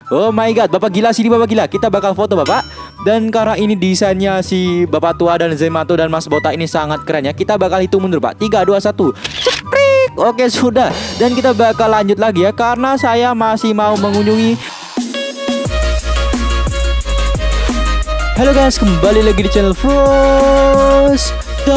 Oh my god, Bapak gila sini Bapak gila. Kita bakal foto Bapak. Dan karena ini desainnya si Bapak tua dan Zenmato dan Mas Botak ini sangat keren ya, kita bakal hitung mundur Pak. 3, 2, 1. Ceprik. Oke sudah. Dan kita bakal lanjut lagi ya, karena saya masih mau mengunjungi. Halo guys, kembali lagi di channel Frost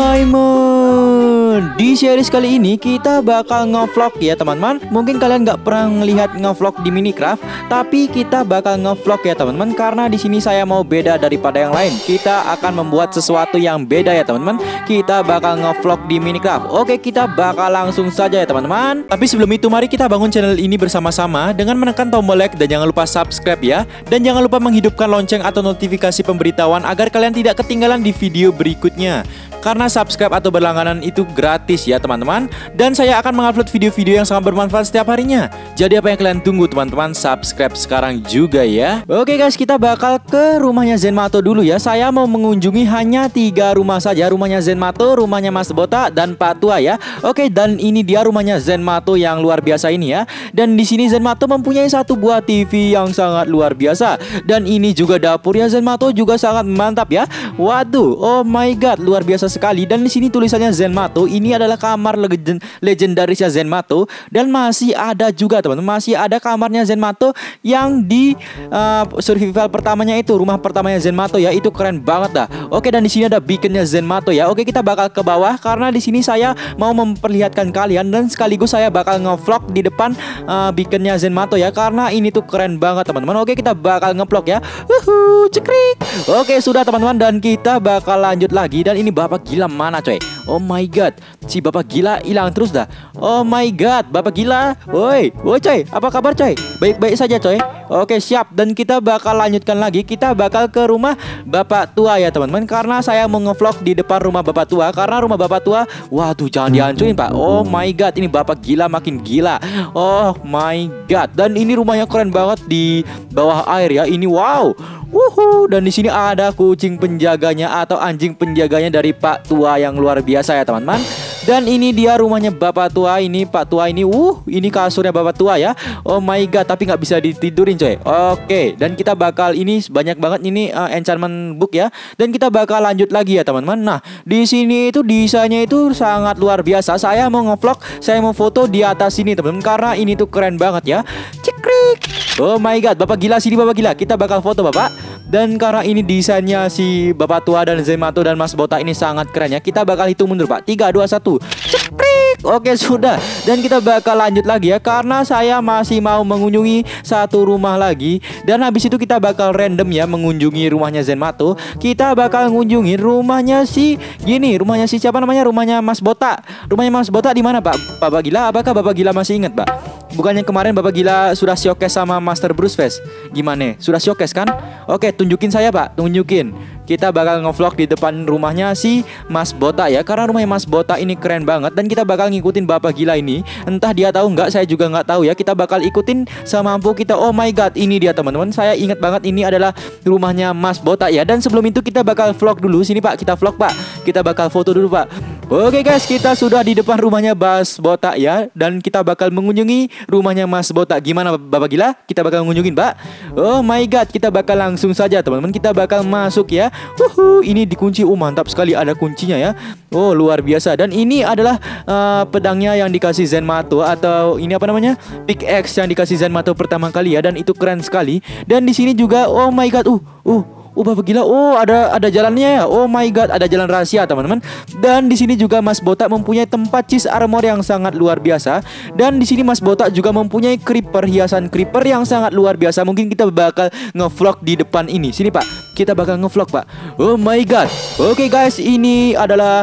Diamond. Di series kali ini kita bakal ngevlog ya teman-teman. Mungkin kalian nggak pernah ngelihat ngevlog di Minecraft, tapi kita bakal ngevlog ya teman-teman. Karena di sini saya mau beda daripada yang lain. Kita akan membuat sesuatu yang beda ya teman-teman. Kita bakal ngevlog di Minecraft. Oke, kita bakal langsung saja ya teman-teman. Tapi sebelum itu mari kita bangun channel ini bersama-sama dengan menekan tombol like dan jangan lupa subscribe ya. Dan jangan lupa menghidupkan lonceng atau notifikasi pemberitahuan agar kalian tidak ketinggalan di video berikutnya. Karena subscribe atau berlangganan itu gratis ya teman-teman. Dan saya akan mengupload video-video yang sangat bermanfaat setiap harinya. Jadi apa yang kalian tunggu teman-teman? Subscribe sekarang juga ya. Oke guys, kita bakal ke rumahnya Zenmato dulu ya. Saya mau mengunjungi hanya 3 rumah saja. Rumahnya Zenmato, rumahnya Mas Botak, dan Pak Tua ya. Oke, dan ini dia rumahnya Zenmato yang luar biasa ini ya. Dan di sini Zenmato mempunyai satu buah TV yang sangat luar biasa. Dan ini juga dapurnya Zenmato juga sangat mantap ya. Waduh, oh my god, luar biasa sekali. Dan di sini tulisannya Zenmato. Ini adalah kamar legendarisnya Zenmato. Dan masih ada juga teman-teman, masih ada kamarnya Zenmato yang di survival pertamanya itu, rumah pertamanya Zenmato ya. Itu keren banget dah. Oke, dan di sini ada beaconnya Zenmato ya. Oke, kita bakal ke bawah karena di sini saya mau memperlihatkan kalian dan sekaligus saya bakal ngevlog di depan beaconnya Zenmato ya. Karena ini tuh keren banget teman-teman. Oke, kita bakal ngevlog ya. Cekrik. Oke, sudah teman-teman, dan kita bakal lanjut lagi. Dan ini Bapak gila mana coy? Oh my god, si Bapak gila hilang terus dah. Oh my god, Bapak gila. Woi coy, apa kabar coy? Baik-baik saja coy. Oke siap, dan kita bakal lanjutkan lagi. Kita bakal ke rumah Bapak tua ya teman-teman. Karena saya mau ngevlog di depan rumah Bapak tua. Karena rumah Bapak tua, waduh jangan dihancurin Pak. Oh my god, ini Bapak gila makin gila. Oh my god, dan ini rumahnya keren banget di bawah air ya. Ini wow. Dan di sini ada kucing penjaganya atau anjing penjaganya dari Pak Tua yang luar biasa ya teman-teman. Dan ini dia rumahnya Bapak Tua ini, Pak Tua ini. Ini kasurnya Bapak Tua ya. Oh my god, tapi nggak bisa ditidurin coy. Oke, dan kita bakal ini banyak banget ini enchantment book ya. Dan kita bakal lanjut lagi ya teman-teman. Nah, di sini itu desainnya itu sangat luar biasa. Saya mau ngevlog, saya mau foto di atas sini teman-teman karena ini tuh keren banget ya. Cekrik. Oh my god, Bapak gila sini Bapak gila. Kita bakal foto Bapak. Dan karena ini desainnya si Bapak Tua dan Zenmato dan Mas Botak ini sangat keren ya, kita bakal hitung mundur Pak. 3, 2, 1. Ceprik. Oke sudah. Dan kita bakal lanjut lagi ya, karena saya masih mau mengunjungi satu rumah lagi. Dan habis itu kita bakal random ya mengunjungi rumahnya Zenmato. Kita bakal mengunjungi rumahnya si rumahnya si siapa namanya? Rumahnya Mas Botak. Rumahnya Mas Botak di mana Pak? Bapak gila, apakah Bapak gila masih ingat Pak? Bukannya kemarin Bapak gila sudah showcase sama Master Bruce Fest? Gimana? Sudah showcase kan? Oke, tunjukin saya Pak, tunjukin. Kita bakal ngevlog di depan rumahnya si Mas Botak ya. Karena rumahnya Mas Botak ini keren banget. Dan kita bakal ngikutin Bapak gila ini. Entah dia tahu nggak, saya juga nggak tahu ya. Kita bakal ikutin semampu kita. Oh my god, ini dia teman-teman. Saya ingat banget ini adalah rumahnya Mas Botak ya. Dan sebelum itu kita bakal vlog dulu. Sini Pak, kita vlog Pak. Kita bakal foto dulu Pak. Oke guys, kita sudah di depan rumahnya Mas Botak ya. Dan kita bakal mengunjungi rumahnya Mas Botak. Gimana Bapak gila? Kita bakal mengunjungin Pak. Oh my god, kita bakal langsung saja teman-teman. Kita bakal masuk ya. Ini dikunci. Mantap sekali, ada kuncinya ya. Oh luar biasa. Dan ini adalah pedangnya yang dikasih Zenmato, atau ini apa namanya, pickaxe yang dikasih Zenmato pertama kali ya. Dan itu keren sekali. Dan di sini juga oh my god, Bapak gila. Oh, ada jalannya ya. Oh my god, ada jalan rahasia, teman-teman. Dan di sini juga Mas Botak mempunyai tempat chest armor yang sangat luar biasa. Dan di sini Mas Botak juga mempunyai creeper, hiasan creeper yang sangat luar biasa. Mungkin kita bakal ngevlog di depan ini. Sini, Pak. Kita bakal ngevlog, Pak. Oh my god. Oke, guys, ini adalah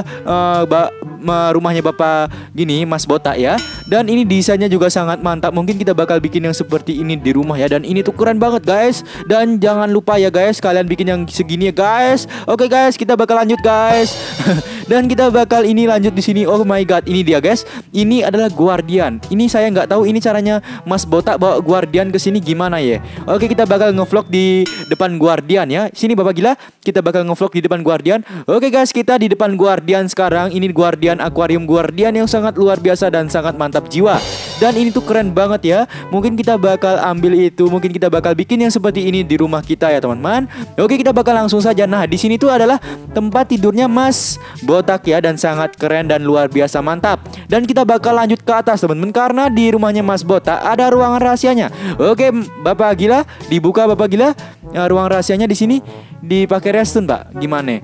rumahnya Bapak Mas Botak ya. Dan ini desainnya juga sangat mantap. Mungkin kita bakal bikin yang seperti ini di rumah ya. Dan ini tuh keren banget, guys. Dan jangan lupa ya, guys, kalian bikin yang segini ya, guys. Oke guys, kita bakal lanjut guys. Dan kita bakal ini lanjut di sini. Oh my god, ini dia guys. Ini adalah guardian. Ini saya nggak tahu ini caranya Mas Botak bawa guardian ke sini gimana ya. Oke, kita bakal ngevlog di depan guardian ya. Sini Bapak gila, kita bakal ngevlog di depan guardian. Oke guys, kita di depan guardian sekarang. Ini guardian akuarium guardian yang sangat luar biasa dan sangat mantap jiwa. Dan ini tuh keren banget ya. Mungkin kita bakal ambil itu, mungkin kita bakal bikin yang seperti ini di rumah kita ya teman-teman. Oke, kita bakal langsung saja. Nah, di sini tuh adalah tempat tidurnya Mas Botak ya, dan sangat keren dan luar biasa mantap. Dan kita bakal lanjut ke atas teman-teman, karena di rumahnya Mas Botak ada ruangan rahasianya. Oke, Bapak Gila, dibuka Bapak Gila. Ruang rahasianya di sini dipakai redstone, Pak. Gimana?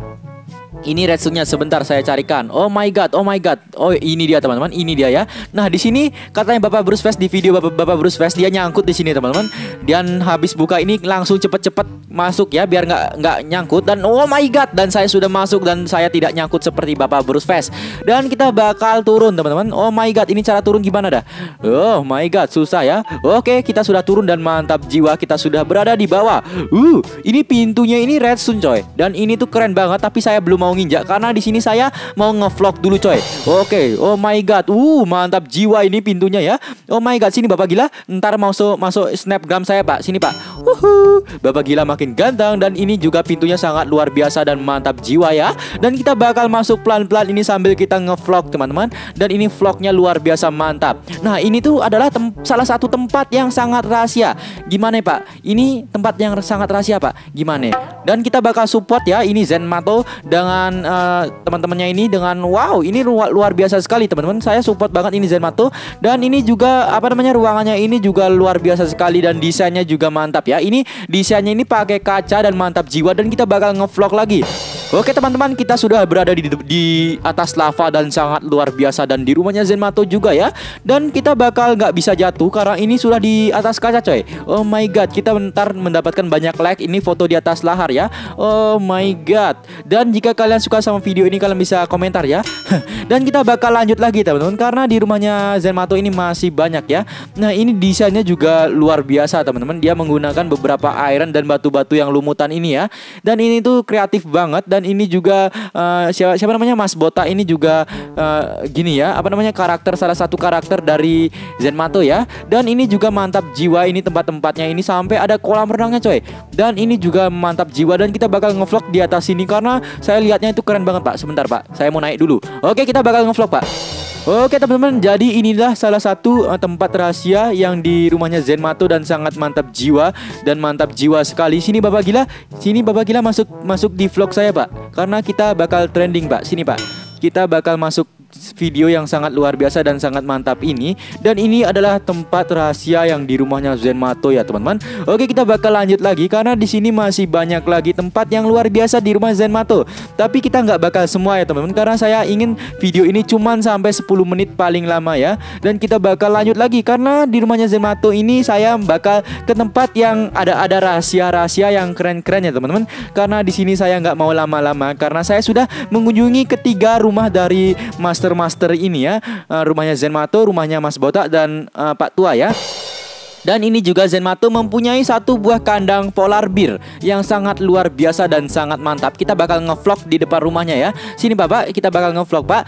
Ini redstone-nya sebentar saya carikan. Oh my god, oh my god. Oh, ini dia teman-teman, ini dia ya. Nah, di sini katanya Bapak Bruce Fest, di video Bapak Bruce Fest dia nyangkut di sini teman-teman. Dan habis buka ini langsung cepet-cepet masuk ya, biar nggak nyangkut. Dan oh my god, dan saya sudah masuk dan saya tidak nyangkut seperti Bapak Bruce Fest. Dan kita bakal turun teman-teman. Oh my god, ini cara turun gimana dah? Oh my god, susah ya. Oke, kita sudah turun dan mantap jiwa, kita sudah berada di bawah. Ini pintunya ini redstone coy. Dan ini tuh keren banget, tapi saya belum mau nginjak karena di sini saya mau ngevlog dulu coy. Oke, oh my god, mantap jiwa ini pintunya ya. Oh my god, sini Bapak Gila, ntar masuk snapgram saya Pak, sini Pak. Bapak Gila makin ganteng dan ini juga pintunya sangat luar biasa dan mantap jiwa ya. Dan kita bakal masuk pelan-pelan ini sambil kita ngevlog teman-teman. Dan ini vlognya luar biasa mantap. Nah, ini tuh adalah salah satu tempat yang sangat rahasia. Gimana Pak? Ini tempat yang sangat rahasia Pak. Gimana? Dan kita bakal support ya ini Zenmato dengan teman-temannya ini dengan wow, ini luar biasa sekali teman-teman. Saya support banget ini Zenmato. Dan ini juga ruangannya ini juga luar biasa sekali dan desainnya juga mantap ya. Ini desainnya ini pakai kaca dan mantap jiwa, dan kita bakal ngevlog lagi. Oke teman-teman, kita sudah berada di atas lava dan sangat luar biasa, dan di rumahnya Zenmato juga ya. Dan kita bakal nggak bisa jatuh karena ini sudah di atas kaca coy. Oh my god, kita bentar mendapatkan banyak like. Ini foto di atas lahar ya. Oh my god. Dan jika kalian suka sama video ini, kalian bisa komentar ya. Dan kita bakal lanjut lagi teman-teman, karena di rumahnya Zenmato ini masih banyak ya. Nah, ini desainnya juga luar biasa teman-teman. Dia menggunakan beberapa iron dan batu-batu yang lumutan ini ya. Dan ini tuh kreatif banget. Dan ini juga siapa namanya Mas Botak ini juga gini ya, karakter, salah satu karakter dari Zenmato ya. Dan ini juga mantap jiwa, ini tempat-tempatnya ini sampai ada kolam renangnya coy. Dan ini juga mantap jiwa, dan kita bakal ngevlog di atas sini karena saya lihatnya itu keren banget Pak. Sebentar Pak, saya mau naik dulu. Oke, kita bakal ngevlog Pak. Oke teman-teman, jadi inilah salah satu tempat rahasia yang di rumahnya Zenmato dan sangat mantap jiwa dan mantap jiwa sekali. Sini Bapak Gila masuk di vlog saya Pak, karena kita bakal trending Pak. Sini Pak, kita bakal masuk video yang sangat luar biasa dan sangat mantap ini. Dan ini adalah tempat rahasia yang di rumahnya Zenmato ya teman-teman. Oke, kita bakal lanjut lagi karena di sini masih banyak lagi tempat yang luar biasa di rumah Zenmato. Tapi kita nggak bakal semua ya teman-teman, karena saya ingin video ini cuman sampai 10 menit paling lama ya. Dan kita bakal lanjut lagi karena di rumahnya Zenmato ini saya bakal ke tempat yang ada rahasia-rahasia yang keren-keren ya teman-teman. Karena di sini saya nggak mau lama-lama karena saya sudah mengunjungi ketiga rumah dari Master ini ya. Rumahnya Zenmato, rumahnya Mas Botak, dan Pak Tua ya. Dan ini juga Zenmato mempunyai satu buah kandang polar bear yang sangat luar biasa dan sangat mantap. Kita bakal ngevlog di depan rumahnya ya. Sini Bapak, kita bakal ngevlog Pak.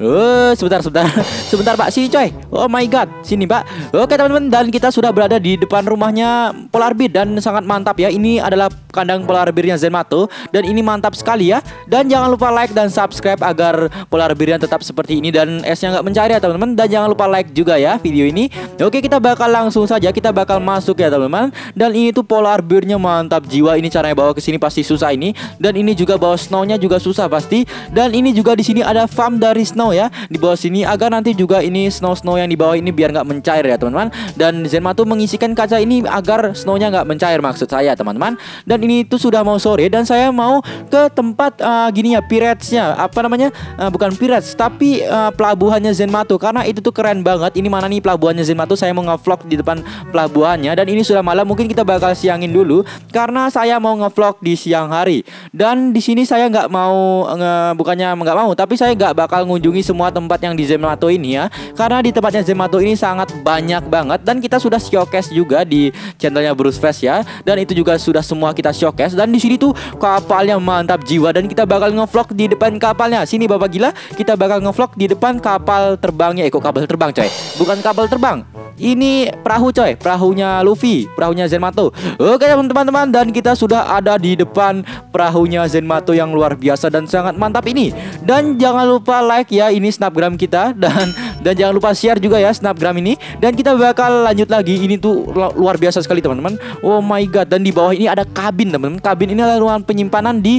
Sebentar Pak, sini coy. Oh my god, sini Pak. Oke teman-teman, dan kita sudah berada di depan rumahnya polar bear dan sangat mantap ya. Ini adalah kandang polar bearnya Zenmato dan ini mantap sekali ya. Dan jangan lupa like dan subscribe agar polar bearnya tetap seperti ini dan esnya nggak mencair ya teman-teman. Dan jangan lupa like juga ya video ini. Oke, kita bakal langsung saja, kita bakal masuk ya teman-teman. Dan ini tuh polar bearnya mantap jiwa. Ini caranya bawa ke sini pasti susah ini. Dan ini juga bawa snownya juga susah pasti. Dan ini juga di sini ada farm dari snow ya di bawah sini, agar nanti juga ini snow yang di bawah ini biar nggak mencair ya teman-teman. Dan Zenmato mengisikan kaca ini agar snownya nggak mencair maksud saya teman-teman. Dan ini tuh sudah mau sore dan saya mau ke tempat gini ya, piratesnya bukan pirates tapi pelabuhannya Zenmato, karena itu tuh keren banget. Ini mana nih pelabuhannya Zenmato, saya mau nge-vlog di depan pelabuhannya. Dan ini sudah malam, mungkin kita bakal siangin dulu karena saya mau nge-vlog di siang hari. Dan di sini saya nggak mau tapi saya nggak bakal ngunjungi semua tempat yang di Zenmato ini ya, karena di tempatnya Zenmato ini sangat banyak banget. Dan kita sudah showcase juga di channelnya Bruce Fest ya, dan itu juga sudah semua kita showcase. Dan di sini tuh kapalnya mantap jiwa dan kita bakal ngevlog di depan kapalnya. Sini Bapak Gila, kita bakal ngevlog di depan kapal terbangnya. Kok kapal terbang coy? Bukan kapal terbang. Ini perahu coy, perahunya Luffy, perahunya Zenmato. Oke teman-teman, dan kita sudah ada di depan perahunya Zenmato yang luar biasa dan sangat mantap ini. Dan jangan lupa like ya, ini snapgram kita. Dan Dan jangan lupa share juga ya snapgram ini. Dan kita bakal lanjut lagi. Ini tuh luar biasa sekali teman-teman. Oh my god. Dan di bawah ini ada kabin teman-teman. Kabin ini adalah ruangan penyimpanan di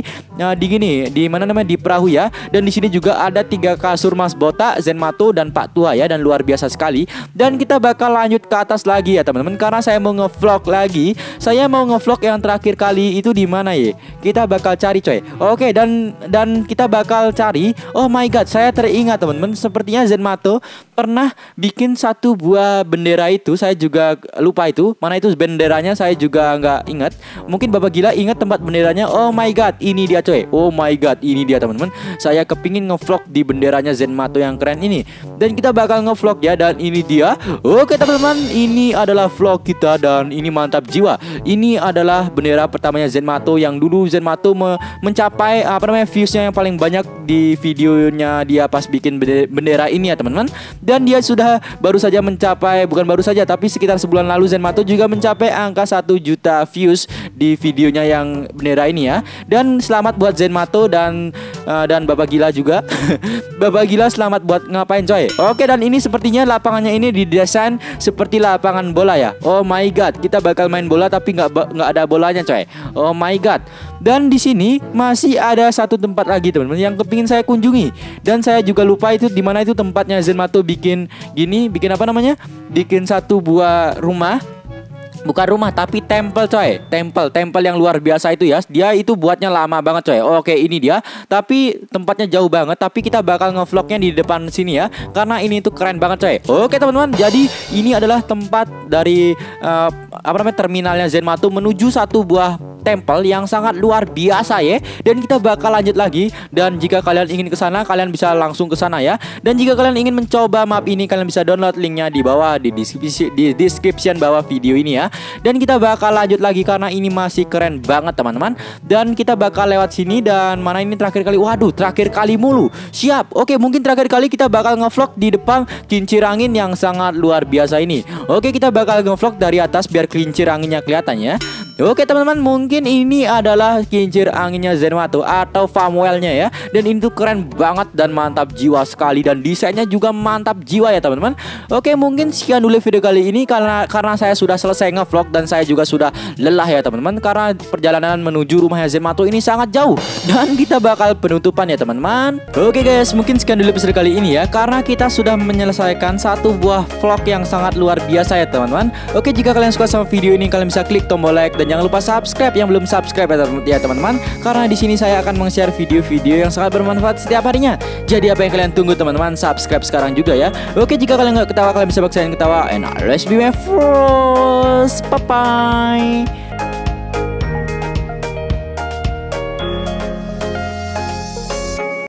mana namanya, di perahu ya. Dan di sini juga ada 3 kasur Mas Botak, Zenmato dan Pak Tua ya. Dan luar biasa sekali. Dan kita bakal lanjut ke atas lagi ya teman-teman, karena saya mau ngevlog lagi. Saya mau ngevlog yang terakhir kali itu di mana ya? Kita bakal cari coy. Oke, dan kita bakal cari. Oh my god, saya teringat teman-teman, sepertinya Zenmato pernah bikin satu buah bendera itu. Saya juga lupa itu mana itu benderanya, saya juga nggak ingat. Mungkin Bapak Gila ingat tempat benderanya. Oh my god, ini dia coy. Oh my god, ini dia teman-teman. Saya kepingin ngevlog di benderanya Zenmato yang keren ini. Dan kita bakal ngevlog ya. Dan ini dia. Oke teman-teman, ini adalah vlog kita dan ini mantap jiwa. Ini adalah bendera pertamanya Zenmato, yang dulu Zenmato mencapai viewsnya yang paling banyak di videonya dia pas bikin bendera ini ya teman-teman. Dan dia sudah baru saja mencapai, bukan baru saja tapi sekitar sebulan lalu Zenmato juga mencapai angka 1 juta views di videonya yang bendera ini ya. Dan selamat buat Zenmato dan Bapak Gila juga. Bapak Gila selamat buat ngapain coy. Oke, dan ini sepertinya lapangannya ini didesain seperti lapangan bola ya. Oh my god, kita bakal main bola tapi nggak ada bolanya coy. Oh my god. Dan di sini masih ada satu tempat lagi teman-teman yang kepingin saya kunjungi. Dan saya juga lupa itu di mana itu tempatnya Zenmato bikin apa namanya? Bikin satu buah rumah. Bukan rumah tapi tempel coy. Tempel yang luar biasa itu ya. Dia itu buatnya lama banget coy. Oke, ini dia. Tapi tempatnya jauh banget. Tapi kita bakal ngevlognya di depan sini ya, karena ini tuh keren banget coy. Oke teman-teman, jadi ini adalah tempat dari terminalnya Zenmato menuju satu buah tempel yang sangat luar biasa ya. Dan kita bakal lanjut lagi. Dan jika kalian ingin ke sana, kalian bisa langsung ke sana ya. Dan jika kalian ingin mencoba map ini, kalian bisa download linknya di bawah di description bawah video ini ya. Dan kita bakal lanjut lagi karena ini masih keren banget teman-teman. Dan kita bakal lewat sini. Dan mana ini terakhir kali? Waduh, terakhir kali mulu. Siap. Oke, mungkin terakhir kali kita bakal ngevlog di depan kincir angin yang sangat luar biasa ini. Oke, kita bakal ngevlog dari atas biar kincir anginnya kelihatannya. Oke teman-teman, mungkin ini adalah kincir anginnya Zenmato atau Famwell-nya ya. Dan ini tuh keren banget dan mantap jiwa sekali. Dan desainnya juga mantap jiwa ya teman-teman. Oke, mungkin sekian dulu video kali ini karena saya sudah selesai ngevlog dan saya juga sudah lelah ya teman-teman, karena perjalanan menuju rumahnya Zenmato ini sangat jauh. Dan kita bakal penutupan ya teman-teman. Oke guys, mungkin sekian dulu episode kali ini ya, karena kita sudah menyelesaikan satu buah vlog yang sangat luar biasa ya teman-teman. Oke, jika kalian suka sama video ini, kalian bisa klik tombol like dan jangan lupa subscribe yang belum subscribe ya teman-teman, karena di sini saya akan meng-share video-video yang sangat bermanfaat setiap harinya. Jadi apa yang kalian tunggu teman-teman? Subscribe sekarang juga ya. Oke, jika kalian nggak ketawa, kalian bisa paksain ketawa. And let's be my first. Bye bye.